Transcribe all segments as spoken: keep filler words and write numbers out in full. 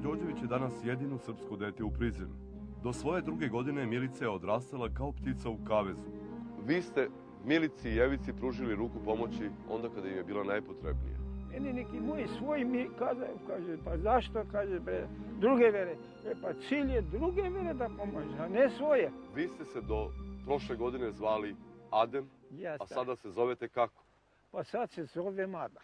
Đorđević je danas jedino srpsko dete u Prizrenu. Do svoje druge godine Milica je odrastala kao ptica u kavezu. Vi ste Milici i Jevici pružili ruku pomoći onda kada im je bila najpotrebnija. Meni neki moji svoji mi kazaju, kaže, pa zašto, kaže, bre, druge vere. E pa cilj je druge vere da pomože, a ne svoje. Vi ste se do prošle godine zvali Adem, a sada se zovete kako? Pa sad se zovem Adam.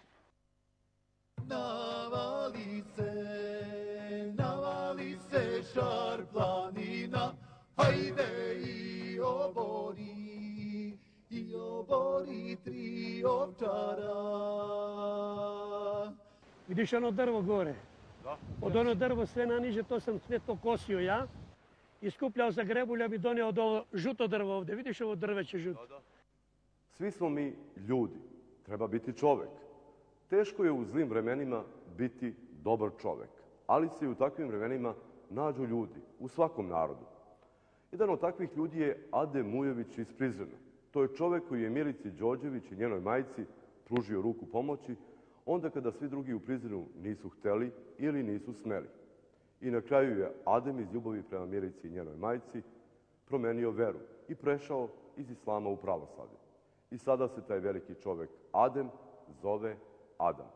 Navali se, navali se šar planina, hajde i obori, i obori tri ovčara. Vidiš ono drvo gore? Da. Od ono drvo sve naniže, to sam sve to kosio ja. I skupljao za grebulja bi donio od ovo žuto drvo ovde. Vidiš ovo drveće žuto? Da, da. Svi smo mi ljudi. Treba biti čovek. Teško je u zlim vremenima biti dobar čovek. Ali se i u takvim vremenima nađu ljudi. U svakom narodu. Jedan od takvih ljudi je Adem Mujović iz Prizrena. To je čovek koji je Milici Đorđević i njenoj majci pružio ruku pomoći onda kada svi drugi u Prizrenu nisu hteli ili nisu smeli. I na kraju je Adem iz ljubavi prema Milici i njenoj majci promenio veru i prešao iz islama u pravoslavlje. I sada se taj veliki čovek Adem zove Adam.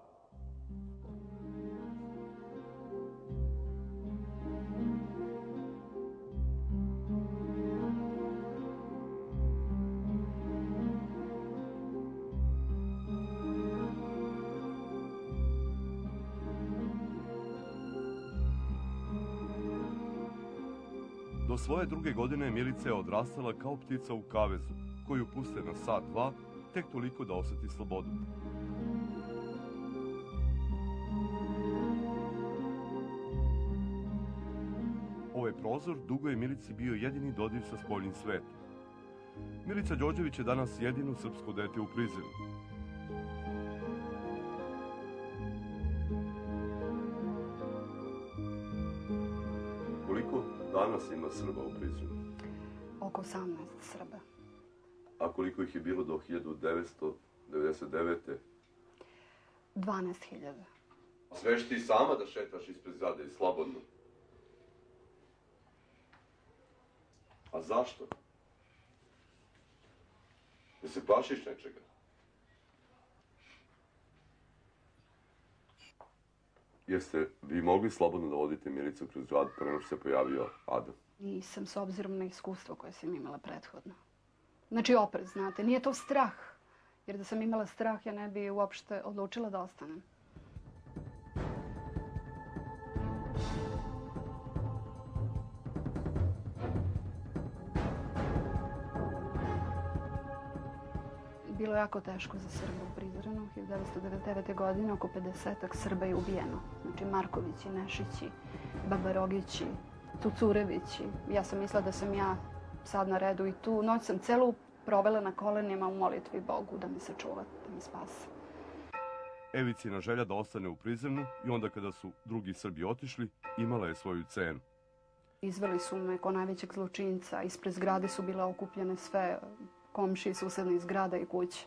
Do svoje druge godine Milica je odrastala kao ptica u kavezu, koju puste na sat, dva, tek toliko da oseti slobodu. Ovaj prozor dugo je Milici bio jedini dodir sa spoljnim svetom. Milica Đorđević je danas jedino srpsko dete u Prizrenu. Koliko danas ima Srba u Prizrenu? Oko osamnaest Srba. A koliko ih je bilo do hiljadu devetsto devedeset devete? dvanaest hiljada. Smeš ti sama da šetaš ispred zgrade i slobodno? A zašto? Da se plašiš nečega? Jeste vi mogli slobodno da vodite Milicu kroz grad pre nego što se pojavio Adam? Nisam, s obzirom na iskustvo koje sam imala prethodno. Znači oprez, znate, nije to strah. Jer da sam imala strah, ja ne bi uopšte odlučila da ostanem. Bilo je jako teško za Srbe u Prizrenu. hiljadu devetsto devedeset devete. godine oko pedesetak Srba je ubijeno. Znači Markovići, Nešići, Babarogići, Tucurevići. Ja sam mislila da sam ja sad na redu i tu noć sam celu provela na kolenima u molitvi Bogu da me sačuva, da me spase. Evicina želja da ostane u Prizrenu i onda kada su drugi Srbi otišli, imala je svoju cenu. Izveli su me ko najvećeg zločinca. Ispred zgrade su bile okupljene sve komšije susednih zgrada i kuće.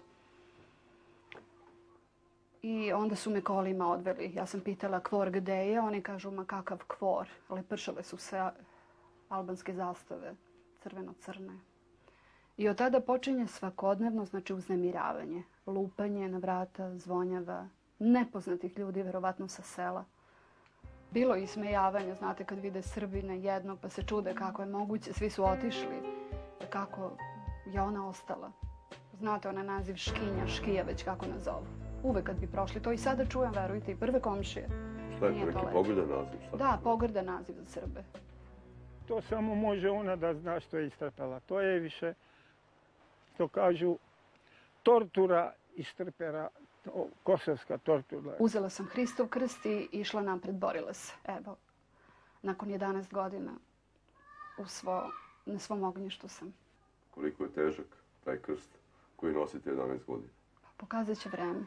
I onda su me kolima odveli. Ja sam pitala kvor gde je. Oni kažu, ma kakav kvor. Lepršale su se albanske zastave, crveno-crne. I od tada počinje svakodnevno, znači uznemiravanje. Lupanje na vrata, zvonjava, nepoznatih ljudi, verovatno sa sela. Bilo je ismejavanja, znate, kad vide Srbina jednog, pa se čude kako je moguće, svi su otišli. Kako je ona ostala. Znate, onaj naziv Škinja, Škija, već kako nas zovu. Uvek kad bi prošli, to i sada čujem, verujte, i prve komšije. Šta je to, neki pogrdan naziv? Da, pogrdan naziv za Srbe. To samo može ona da zna što je istrpela. To je više, što kažu, tortura istrpera, kosovska tortura. Uzela sam Hristov krst i išla napred, borila se. Evo, nakon jedanaest godina u svo, na svom ognjištu sam. Koliko je težak taj krst koji nosite jedanaest godina? Pokazat će vreme.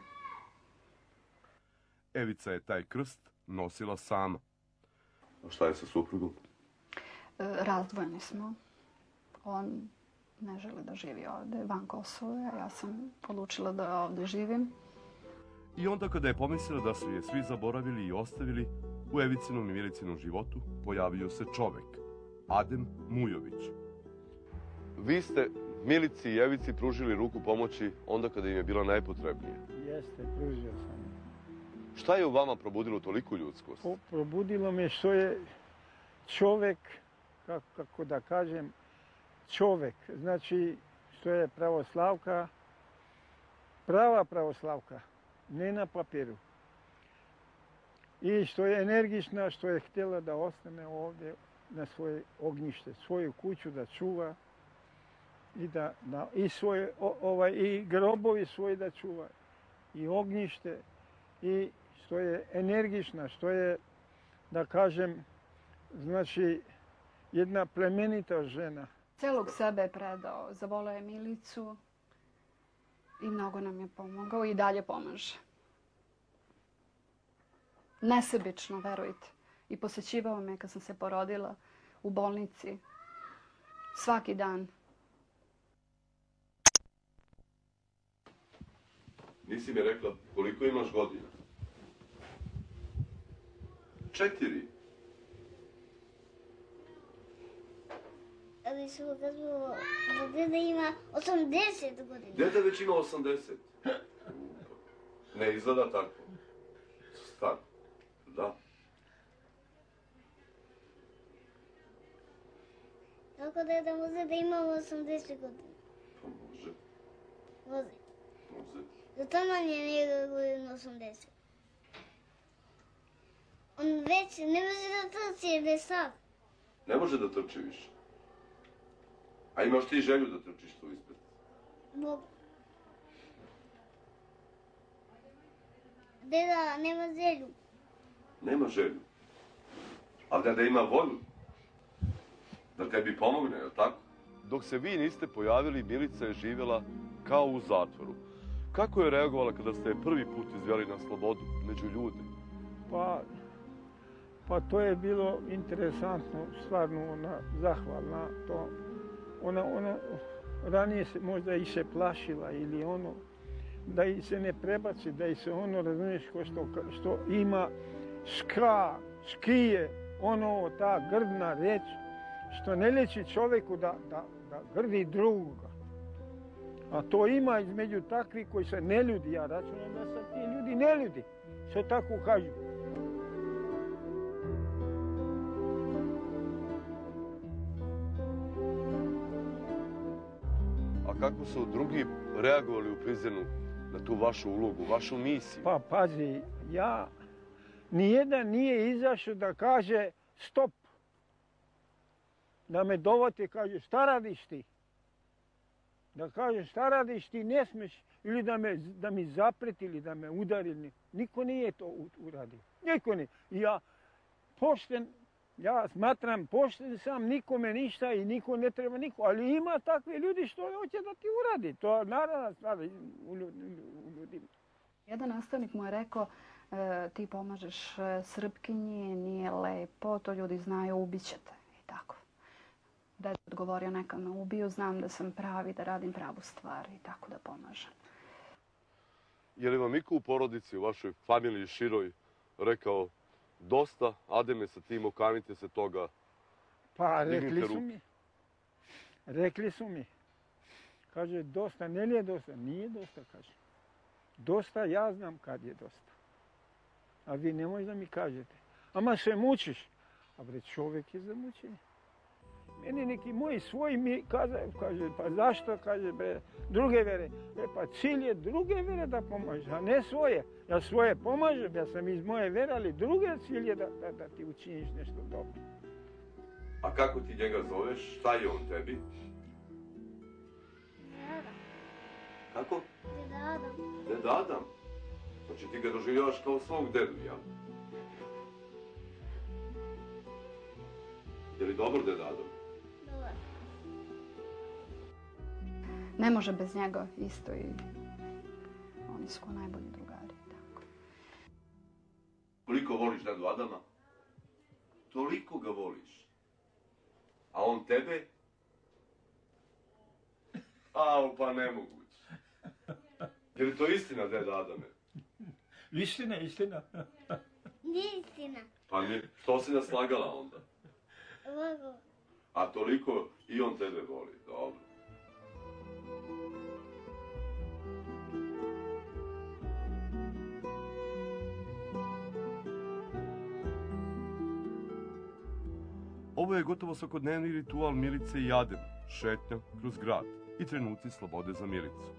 Evica je taj krst nosila sama. A šta je sa suprugom? Razdvojeni smo. On ne želi da živi ovde, van Kosova. Ja sam odlučila da ovde živim. I onda kada je pomislila da su je svi zaboravili i ostavili, u Evicinom i Milicinom životu pojavio se čovek, Adem Mujović. Vi ste Milici i Evici pružili ruku pomoći onda kada im je bila najpotrebnija. Jeste, pružio sam. Šta je u vama probudilo toliku ljudskost? O, probudilo me što je čovek, kako, kako da kažem, čovek. Znači, što je pravoslavka, prava pravoslavka, ne na papiru. I što je energična, što je htjela da ostane ovdje na svoje ognjište, svoju kuću da čuva i da, da i svoje o, ovaj i grobovi svoji da čuva i ognjište i što je energična, što je, da kažem, znači jedna plemenita žena. Celog sebe je predao, zavoleo je Milicu i mnogo nam je pomogao i dalje pomaže. Nesebično, verujte. I posjećivao me kad sam se porodila u bolnici. Svaki dan. Nisi mi rekla koliko imaš godina? Četiri. Ali su kazalo da deda ima osamdeset godina. Deda već ima osamdeset. Ne izgleda tako. Star. Da. Tako deda može da ima osamdeset godina. Pa može. Može. Može. Zato nam je njega godina osamdeset. On već ne može da trči jer je sad. Ne može da trči više. A imaš ti želju da trčiš tu ispred? Mogu. Deda nema želju. Nema želju. Ali da, da ima volju. Da tebi pomogne, je li tako? Dok se vi niste pojavili, Milica je živjela kao u zatvoru. Kako je reagovala kada ste je prvi put izveli na slobodu među ljude? Pa, pa to je bilo interesantno, stvarno ona zahvalna to. Ona, ona ranije se možda i se plašila ili ono, da i se ne prebaci, da i se ono, razumiješ, ko što, što ima ška, škije, ono, ta grdna reč, što ne liči čovjeku da, da, da grdi drugoga. A to ima između takvih koji se ne ljudi, ja računam da se ti ljudi ne ljudi, što tako kažu. Kako su drugi reagovali u Prizrenu na tu vašu ulogu, vašu misiju? Pa pazi, ja, nijedan nije izašao da kaže stop. Da me dovati i kaže šta radiš ti? Da kaže šta radiš ti, ne smiješ. Ili da, me, da mi zapreti ili da me udari. Niko nije to uradio. Niko nije. I ja pošten, ja smatram pošten sam, nikome ništa i niko ne treba niko. Ali ima takve ljudi što hoće da ti uradi. To naravno stvar u ljudima. Jedan nastavnik mu je rekao, e, ti pomažeš e, Srpkinji, nije lepo, to ljudi znaju, ubićete. I tako. Da je odgovorio, neka me ubiju, znam da sam pravi, da radim pravu stvar i tako da pomažem. Je li vam iko u porodici, u vašoj familiji široj, rekao dosta, Ademe sa tim, okanite se toga, pa dignite rekli su ruke? mi. Rekli su mi. Kaže, dosta, ne li je dosta? Nije dosta, kaže. Dosta, ja znam kad je dosta. A vi ne možete da mi kažete. Ama se mučiš. A bre, čovjek je za mučenje. Meni neki moji svoji mi kaže, kaže, pa zašto, kaže, bre, druge vere. E, pa cilj je druge vere da pomaže, a ne svoje. Ja svoje pomažem, ja sam iz moje vere, ali druge cilj je da, da, da ti učiniš nešto dobro. A kako ti njega zoveš? Šta je on tebi? Deda. Kako? Deda Adam. Deda Adam. Znači ti ga doživljavaš kao svog dedu, ja? Je li dobro deda Adam? Dobar. Ne može bez njega isto i oni su ko najbolji drugari. Tako. Koliko voliš dedu Adama? Toliko ga voliš. A on tebe? Au, pa nemoguće. Je li to istina, deda Adame? Istina, istina. Nije istina. Pa nije, što si nas lagala onda? Ovako. A toliko i on tebe voli, dobro. Ovo je gotovo svakodnevni ritual Milice i Adema, šetnja kroz grad i trenuci slobode za Milicu.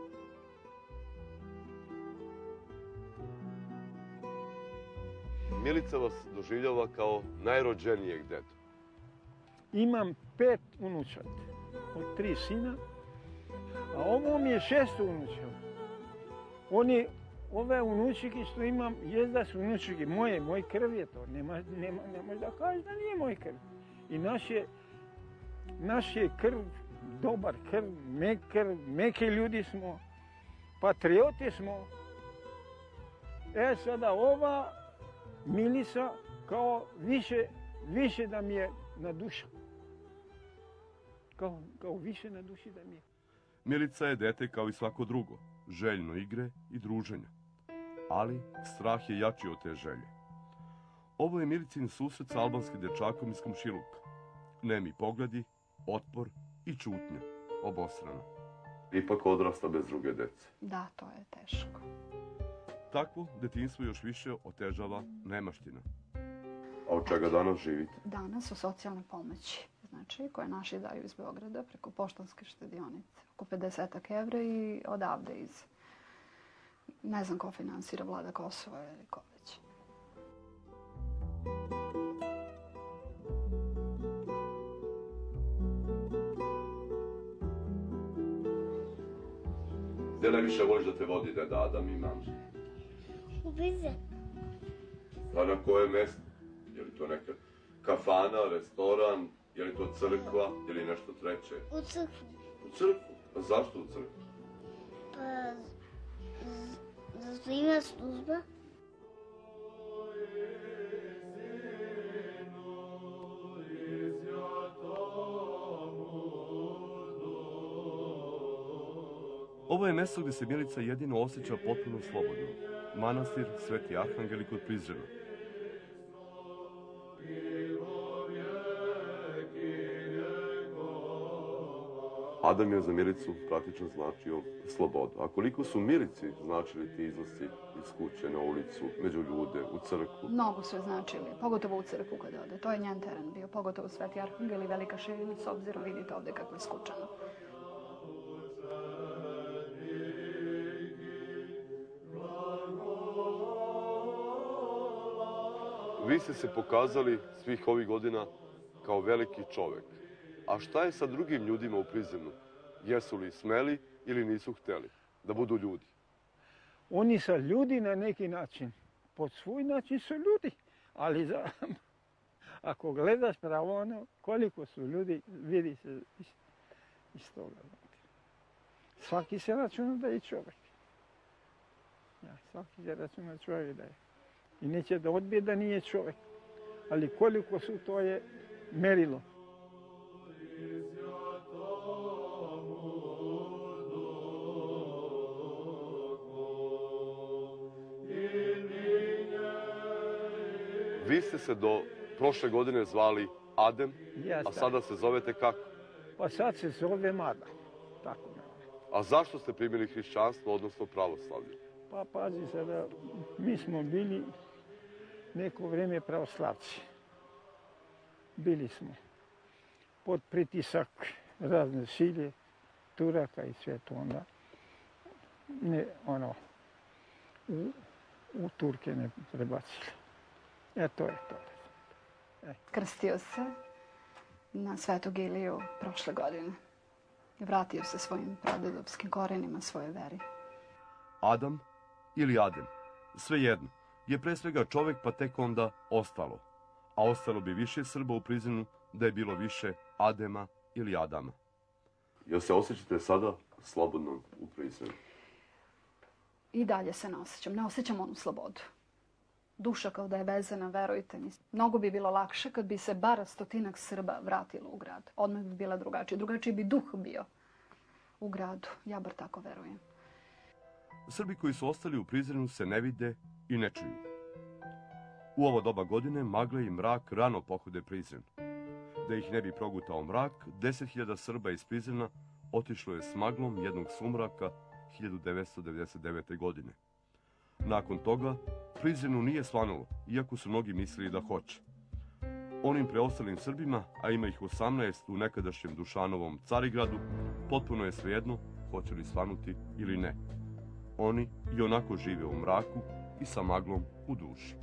Milica vas doživljava kao najrođenijeg dedu. Imam pet unučad od tri sina, a ovo mi je šest unučad. Oni, ove unučike što imam, jest da su unučike moje, moj krv je to, nema, nema, ne može da kažeš da nije moj krv. I naš je, naš je krv, dobar krv, mek krv, meke ljudi smo, patrioti smo. E sada ova Milica kao više, više da mi je na duša. Kao, kao više na duši da mi je. Milica je dete kao i svako drugo, željno igre i druženja. Ali strah je jači od te želje. Ovo je Milicin susret sa albanskim dečakom iz komšiluka. Nemi pogledi, otpor i čutnja, obostrano. Ipak odrasta bez druge dece. Da, to je teško. Takvo detinjstvo još više otežava nemaština. A od čega danas živite? Danas u socijalnoj pomoći, znači koje naši daju iz Beograda preko poštanske štedionice. Oko pedeset evra i odavde iz, ne znam ko finansira, Vlada Kosova ili ko već. Gdje najviše voliš da te vodi deda Adam i mama? U Bize. A na koje mjesto? Je li to neka kafana, restoran, je li to crkva, je li nešto treće? U crkvu. U crkvu? A zašto u crkvu? Pa, zato ima služba. Ovo je mjesto gdje se Milica jedino osjeća potpuno slobodno. Manastir Sveti Arhangeli kod Prizrena. Adam je za Milicu praktično značio slobodu. A koliko su Milici značili ti izlasci iz kuće na ulicu, među ljude, u crkvu? Mnogo su je značili, pogotovo u crkvu kad ode. To je njen teren bio, pogotovo Sveti Arhangel i Velika širina, s obzirom vidite ovdje kako je skučano. Vi ste se pokazali svih ovih godina kao veliki čovjek. A šta je sa drugim ljudima u Prizrenu? Jesu li smeli ili nisu htjeli da budu ljudi? Oni su ljudi na neki način. Po svoj način su ljudi. Ali za, ako gledaš pravo ono, koliko su ljudi, vidi se iz, iz toga. Svaki se računa da je čovjek. Ja, svaki se računa čovjek da je. I neće da odbije da nije čovjek. Ali koliko su, to je merilo. Vi ste se do prošle godine zvali Adem, Jeste. a sada se zovete kako? Pa sad se zove Mada. Tako ne. A zašto ste primili hrišćanstvo, odnosno pravoslavlje? Pa pazi sada, mi smo bili neko vrijeme pravoslavci. Bili smo pod pritisak razne sile, Turaka i sve to onda. Ne, ono, u, u Turke ne prebacili. E, to je to. E. Krstio se na Svetog Iliju prošle godine. Vratio se svojim pradedovskim korenima, svoje veri. Adam ili Adem, svejedno, je pre svega čovjek pa tek onda ostalo. A ostalo bi više Srba u Prizrenu da je bilo više Adema ili Adama. Jel se osjećate sada slobodno u Prizrenu? I dalje se ne osjećam. Ne osjećam onu slobodu. Duša kao da je vezana, verujte mi. Mnogo bi bilo lakše kad bi se bar stotinak Srba vratilo u grad. Odmah bi bila drugačija. Drugačiji bi duh bio u gradu. Ja bar tako verujem. Srbi koji su ostali u Prizrenu se ne vide i ne čuju. U ovo doba godine magle i mrak rano pohode Prizren. Da ih ne bi progutao mrak, deset hiljada Srba iz Prizrena otišlo je s maglom jednog sumraka hiljadu devetsto devedeset devete. godine. Nakon toga, Prizrenu nije svanulo, iako su mnogi mislili da hoće. Onim preostalim Srbima, a ima ih osamnaest u nekadašnjem Dušanovom Carigradu, potpuno je svejedno hoće li svanuti ili ne. Oni i onako žive u mraku i sa maglom u duši.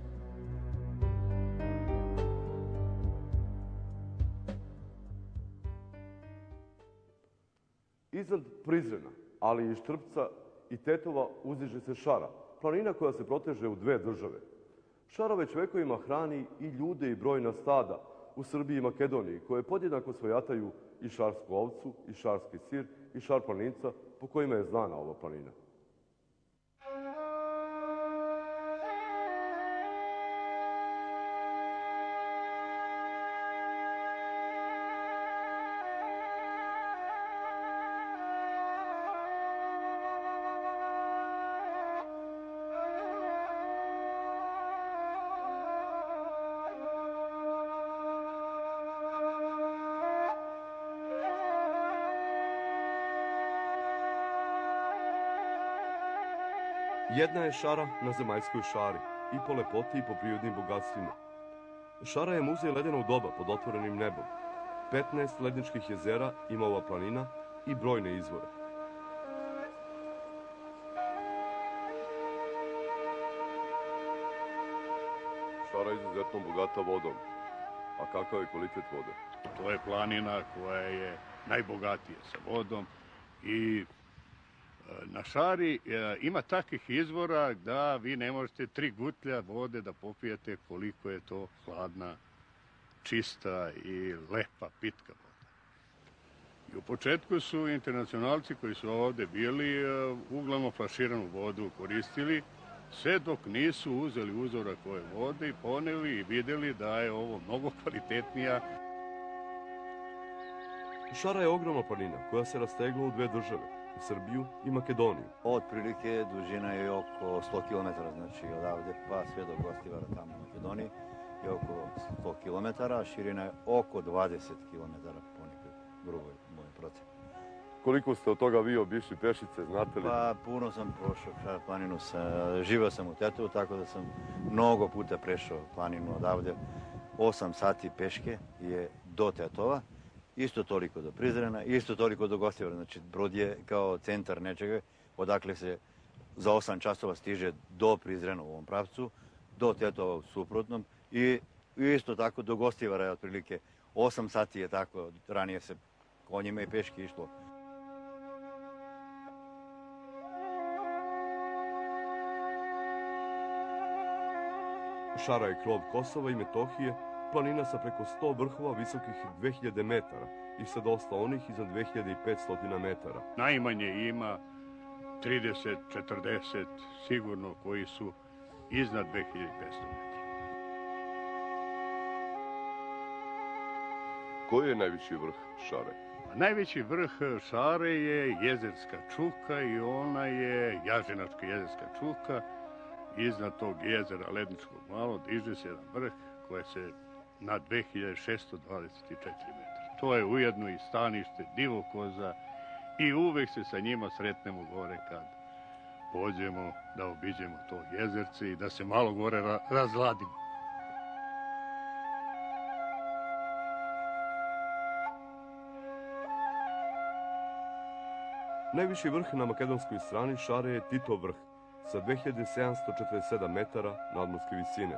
Iznad Prizrena, ali i Štrpca i Tetova uzdiže se Šara, planina koja se proteže u dve države. Šara već vekovima hrani i ljude i brojna stada u Srbiji i Makedoniji, koje podjednako svojataju i šarsku ovcu, i šarski sir, i šar planinca, po kojima je znana ova planina. Jedna je Šara na zemaljskoj šari, i po lepoti i po prirodnim bogatstvima. Šara je muzej ledenog doba pod otvorenim nebom. petnaest ledničkih jezera ima ova planina i brojne izvore. Šara je izuzetno bogata vodom. A kakav je kvalitet vode? To je planina koja je najbogatija sa vodom i na Šari ima takvih izvora da vi ne možete tri gutlja vode da popijete koliko je to hladna, čista i lepa, pitka voda. I u početku su internacionalci koji su ovde bili uglavnom flaširanu vodu koristili, sve dok nisu uzeli uzorak ove vode i poneli i videli da je ovo mnogo kvalitetnija. Šara je ogromna planina koja se rastegla u dve države, Srbiju i Makedoniju. Otprilike dužina je oko sto kilometara, znači odavde pa sve do Gostivara tamo u Makedoniji je oko sto kilometara, a širina je oko dvadeset kilometara po nekoj gruboj mojoj proceni. Koliko ste od toga vi obišli pešice, znate li? Pa puno sam prošao Šar planinu, živeo sam u Tetovu, tako da sam mnogo puta prešao planinu odavde. osam sati peške je do Tetova. Isto toliko do Prizrena, isto toliko do Gostivara. Znači, Brod je kao centar nečega, odakle se za osam časova stiže do Prizrena u ovom pravcu, do Tetova u suprotnom i isto tako do Gostivara je otprilike osam sati je tako, ranije se konjima i peški išlo. Šara je krov Kosova i Metohije, planina sa preko sto vrhova visokih dve hiljade metara i sa dosta onih iznad dve hiljade petsto metara. Najmanje ima trideset četrdeset sigurno koji su iznad dve hiljade petsto metara. Koji je najviši vrh Šare? Najveći vrh Šare je Jezerska čuka i ona je Jažinačka jezerska čuka. Iznad tog jezera Ledničkog malo diže se jedan vrh koje se na dve hiljade šesto dvadeset četiri metra. To je ujedno i stanište divokoza i uvek se sa njima sretnemo gore kad pođemo da obiđemo to jezerce i da se malo gore ra razladimo. Najviši vrh na makedonskoj strani Šare je Titov vrh sa dve hiljade sedamsto četrdeset sedam metara nadmorske visine.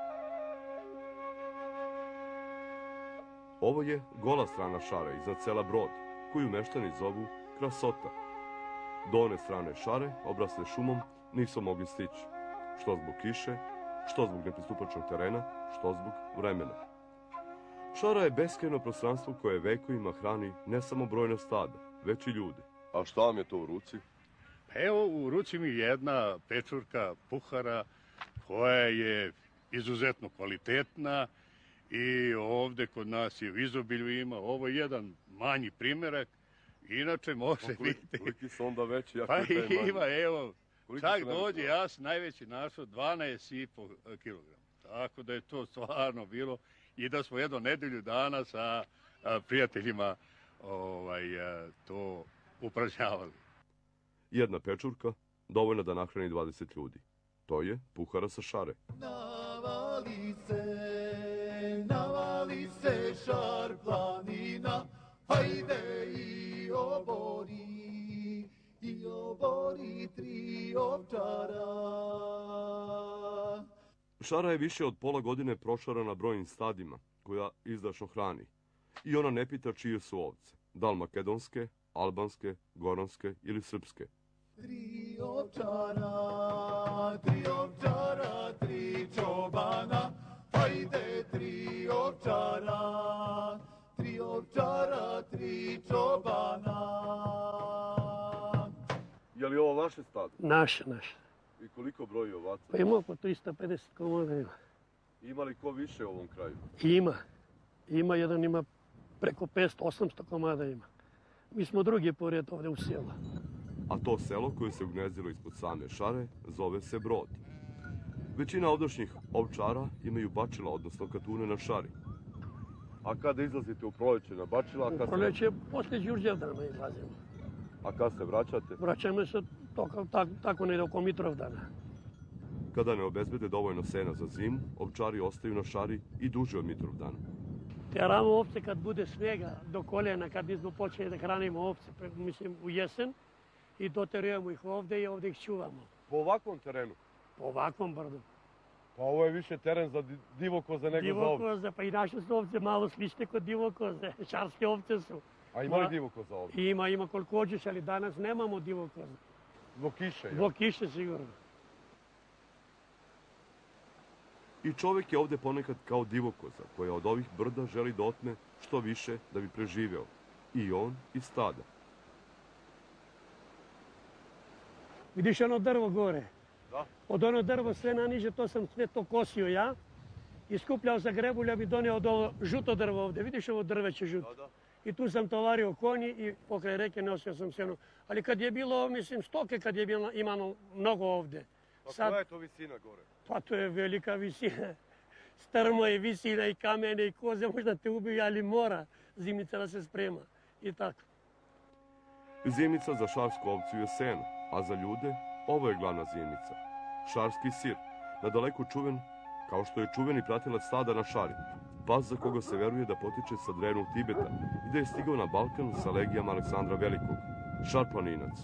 Ovo je gola strana Šare iznad sela Brod, koju meštani zovu Krasota. Do one strane Šare, obrasle šumom, nisu mogli stići, što zbog kiše, što zbog nepristupačnog terena, što zbog vremena. Šara je beskrajno prostranstvo koje vekovima hrani ne samo brojna stada, već i ljude. A šta vam je to u ruci? Evo, u ruci mi je jedna pečurka puhara koja je izuzetno kvalitetna i ovde kod nas je u izobilju ima. Ovo je jedan manji primerak Inače može biti. Koliki su onda veći? Pa ima, evo, čak dođe, ja sam najveći našao dvanaest i po kilograma. Tako da je to stvarno bilo i da smo jedno nedelju dana sa prijateljima ovaj, to upražnjavali. Jedna pečurka dovoljna da nahrani dvadeset ljudi. To je puhara sa šare. Navali se, navali se šar planina, hajde i obori, i obori tri ovčara. Šara je više od pola godine prošarana brojnim stadima, koja izdašno hrani. I ona ne pita čije su ovce, da li makedonske, albanske, goranske ili srpske. Tri ovčara, tri ovčara, tri čobana, hajde tri ovčara, tri ovčara, tri čobana. Je li ovo vaše stado? Naše, naše. I koliko broji ovaca? Pa ima oko tristo pedeset komada ima. Ima li ko više u ovom kraju? Ima. Ima, jedan ima preko petsto osamsto komada ima. Mi smo drugi pored ovdje u selu. A to selo koje se ugnezdilo ispod same šare zove se Brod. Većina ovdašnjih ovčara imaju bačila, odnosno katune na šari. A kada izlazite u proleće na bačila? U proleće posle Đurđevdana izlazimo. A kada se vraćate? Vraćamo se to, tako, tako ne oko Mitrovdana. Kada ne obezbede dovoljno sena za zimu, ovčari ostaju na šari i duže od Mitrovdana. Teramo ovce kad bude snega do koljena, kad nismo počeli da hranimo ovce, mislim u jesen, i doterujemo ih ovde i ovde ih čuvamo. Po ovakvom terenu? Po ovakvom brdu. Pa ovo je više teren za divokoze nego za ovce. Divokoze, pa i naše su ovce malo slične kod divokoze, šarske ovce su. A ima li divokoza ovdje? Ima, ima koliko hoćeš, ali danas nemamo divokoza. Zbog kiše? Zbog kiše sigurno. I čovjek je ovdje ponekad kao divokoza, koja od ovih brda želi da otme što više da bi preživeo. I on i stada. Vidiš ono drvo gore? Da. Od ono drvo sve naniže, to sam sve to kosio ja. I skupljao za grebulja bi donio od ovo žuto drvo ovdje. Vidiš ovo drveće žuto? Da, da. I tu sam tovario konji i pokraj reke nosio sam seno. Ali kad je bilo, mislim, stoke kad je bilo imano mnogo ovdje. Pa Sad, koja je to visina gore? Pa to je velika visina. Strmo je visina i kamene i koze, možda te ubiju, ali mora zimnica da se sprema. I tako. Zimnica za šarsku ovcu je seno, a za ljude ovo je glavna zimnica. Šarski sir, nadaleko čuven, kao što je čuveni pratilac stada na šari. Pas za koga se veruje da potiče sa drevnog Tibeta i da je stigao na Balkan sa legijama Aleksandra Velikog. Šarplaninac.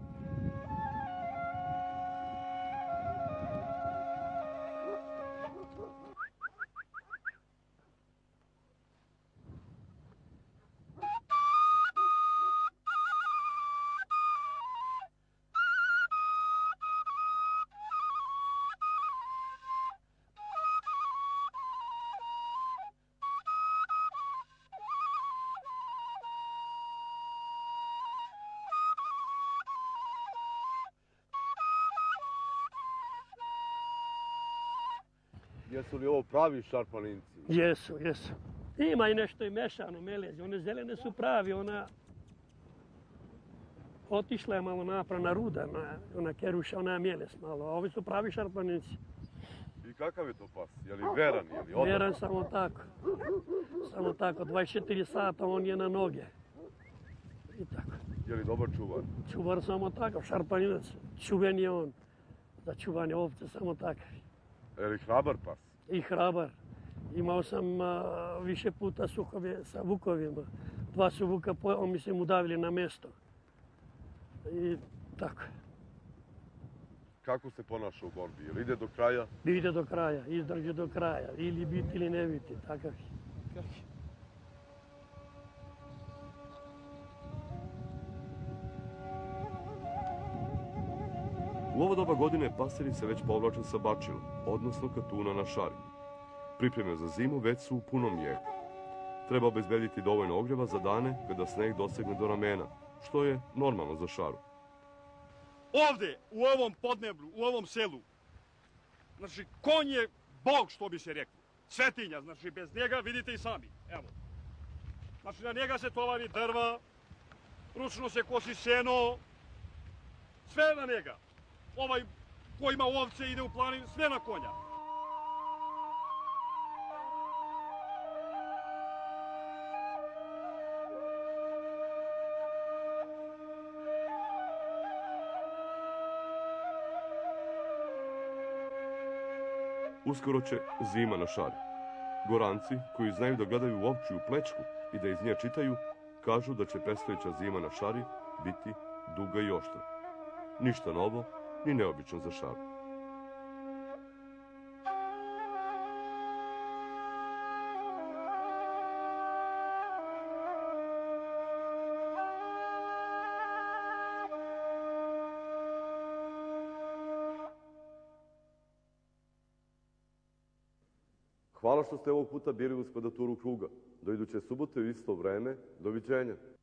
Jesu li ovo pravi šarplaninci? Jesu, jesu. Ima i nešto i mešano melezi. One zelene su pravi, ona otišla je malo napravna ruda, ona, ona keruša, ona je mjeles malo. A ovi su pravi šarplaninci. I kakav je to pas? Je li veran? Je li odan? Veran samo tako. Samo tako, dvadeset četiri sata on je na noge. I tako. Je li dobar čuvar? Čuvar samo takav, šarpaninac. Čuven je on. Za čuvanje ovce samo takav. Je li hrabar pas? I hrabar. Imao sam a, više puta suhove sa vukovima. Dva su vuka, on mi se mu davili na mjesto. I tako. Kako se ponaša u borbi? Ili ide do kraja? Ide do kraja, izdrži do kraja. Ili biti ili ne biti, takav je. U ovo doba godine paseri se već povlače sa bačilom, odnosno katuna na šari. Pripreme za zimu već su u punom jeku. Treba obezbediti dovoljno ogreva za dane kada sneg dosegne do ramena, što je normalno za šaru. Ovdje, u ovom podneblju, u ovom selu, znači, konj je bog, što bi se reklo. Svetinja, znači, bez njega vidite i sami. Evo. Znači, na njega se tovari drva, ručno se kosi seno, sve na njega. Ovaj ko ima ovce ide u planin, sve na konja. Uskoro će zima na Šari. Goranci, koji znaju da gledaju ovčju plečku i da iz nje čitaju, kažu da će predstojeća zima na Šari biti duga i oštra. Ništa novo, ni neobično za Šaru. Hvala što ste ovog puta bili uz kvadranturu kruga. Do iduće subote u isto vreme. Doviđenja.